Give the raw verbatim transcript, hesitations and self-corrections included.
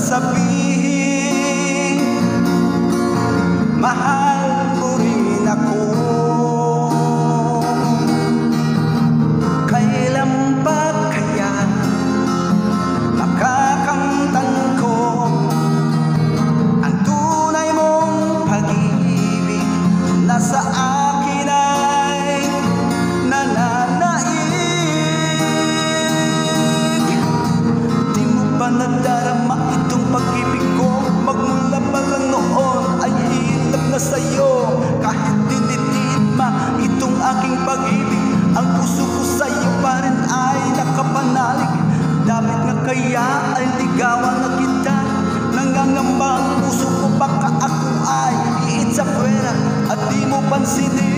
sasabihin, mahal mo rin ako. Kailan pa kaya makakamtan ko ang tunay mong pag-ibig na sa akin ay nananaig? Di mo ba nadarama itong pag-ibig ko? Magmula pa lang noon ay hilap na sa'yo. Kahit dinidid ma itong aking pag-ibig, ang puso ko sa'yo pa rin ay nakapanalig. Dapat nga kaya ay ligawan na kita. Nangangamba ang puso ko baka ako ay iit sa pwera at di mo pansinin.